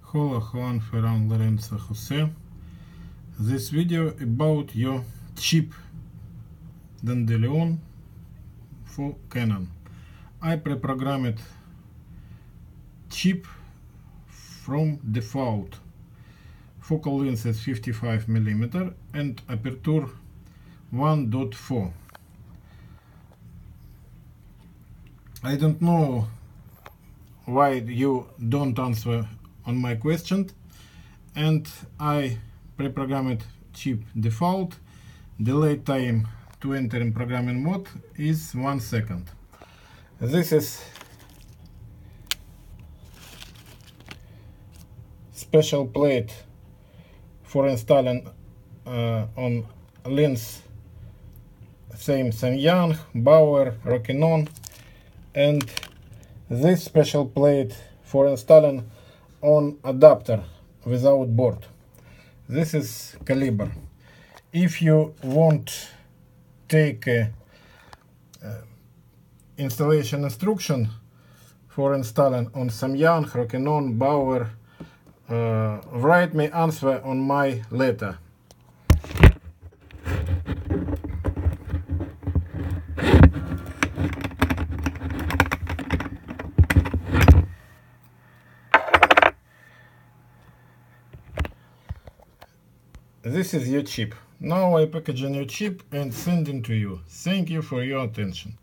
Hola Juan Ferran Lorenzo Jose. This video about your chip Dandelion for Canon. I pre-programmed chip from default. Focal length is 55mm and aperture 1.4. I don't know why you don't answer on my question, and I pre-programmed chip default. Delay time to enter in programming mode is 1 second. This is special plate for installing on lens same Samyang, Bauer, Rokinon, and this special plate for installing on adapter without board. This is caliber. If you want take installation instruction for installing on Samyang, Rokinon, Bauer, write me answer on my letter. This is your chip. Now I package a new chip and sending to you. Thank you for your attention.